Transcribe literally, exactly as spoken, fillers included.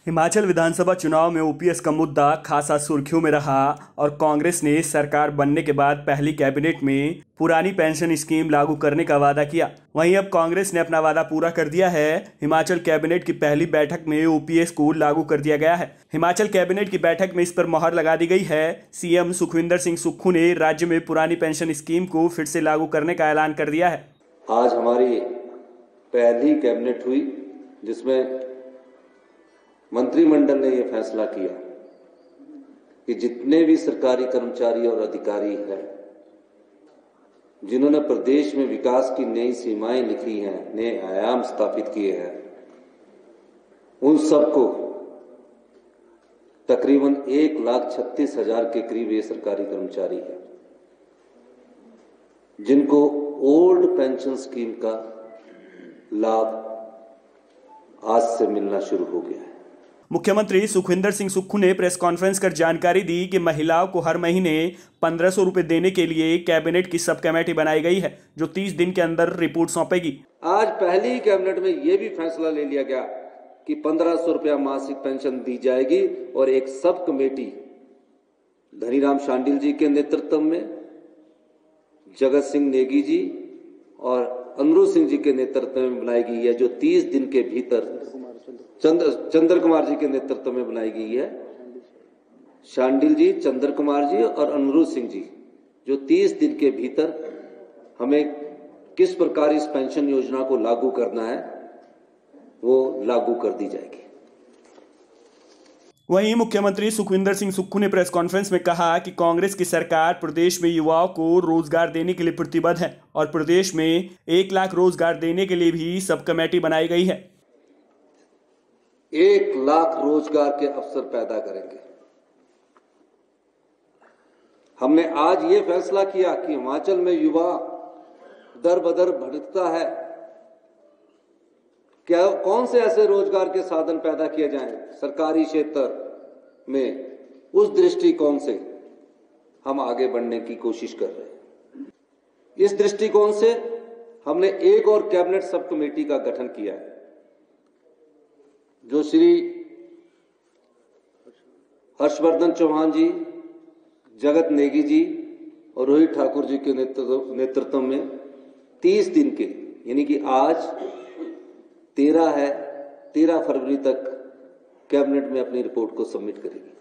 हिमाचल विधानसभा चुनाव में ओपीएस का मुद्दा खासा सुर्खियों में रहा और कांग्रेस ने सरकार बनने के बाद पहली कैबिनेट में पुरानी पेंशन स्कीम लागू करने का वादा किया। वहीं अब कांग्रेस ने अपना वादा पूरा कर दिया है। हिमाचल कैबिनेट की पहली बैठक में ओपीएस को लागू कर दिया गया है। हिमाचल कैबिनेट की बैठक में इस पर मोहर लगा दी गई है। सीएम सुखविंदर सिंह सुक्खू ने राज्य में पुरानी पेंशन स्कीम को फिर से लागू करने का ऐलान कर दिया है। आज हमारी पहली कैबिनेट हुई जिसमें मंत्रिमंडल ने यह फैसला किया कि जितने भी सरकारी कर्मचारी और अधिकारी हैं जिन्होंने प्रदेश में विकास की नई सीमाएं लिखी हैं, नए आयाम स्थापित किए हैं, उन सबको तकरीबन एक लाख छत्तीस हजार के करीब ये सरकारी कर्मचारी हैं जिनको ओल्ड पेंशन स्कीम का लाभ आज से मिलना शुरू हो गया है। मुख्यमंत्री सुखविंदर सिंह सुक्खू ने प्रेस कॉन्फ्रेंस कर जानकारी दी कि महिलाओं को हर महीने पंद्रह सौ रुपए देने के लिए कैबिनेट की सब कमेटी बनाई गई है जो तीस दिन के अंदर रिपोर्ट सौंपेगी। आज पहली कैबिनेट में यह भी फैसला ले लिया गया कि पंद्रह सौ रुपया मासिक पेंशन दी जाएगी और एक सब कमेटी धनीराम शांडिल जी के नेतृत्व में जगत सिंह नेगी जी और अमरू सिंह जी के नेतृत्व में बनाई गई है जो तीस दिन के भीतर चंद्र चंद्र कुमार जी के नेतृत्व में बनाई गई है। शांडिल जी, चंद्र कुमार जी और अमरू सिंह जी जो तीस दिन के भीतर हमें किस प्रकार इस पेंशन योजना को लागू करना है वो लागू कर दी जाएगी। वहीं मुख्यमंत्री सुखविंदर सिंह सुक्खू ने प्रेस कॉन्फ्रेंस में कहा कि कांग्रेस की सरकार प्रदेश में युवाओं को रोजगार देने के लिए प्रतिबद्ध है और प्रदेश में एक लाख रोजगार देने के लिए भी सब कमेटी बनाई गई है। एक लाख रोजगार के अवसर पैदा करेंगे। हमने आज ये फैसला किया कि हिमाचल में युवा दर बदर भटकता है, क्या कौन से ऐसे रोजगार के साधन पैदा किए जाएं सरकारी क्षेत्र में, उस दृष्टिकोण से हम आगे बढ़ने की कोशिश कर रहे हैं। इस दृष्टिकोण से हमने एक और कैबिनेट सब कमेटी का गठन किया है जो श्री हर्षवर्धन चौहान जी, जगत नेगी जी और रोहित ठाकुर जी के नेतृत्व नेतृत्व में तीस दिन के यानी कि आज तेरह है तेरह फरवरी तक कैबिनेट में अपनी रिपोर्ट को सबमिट करेगी।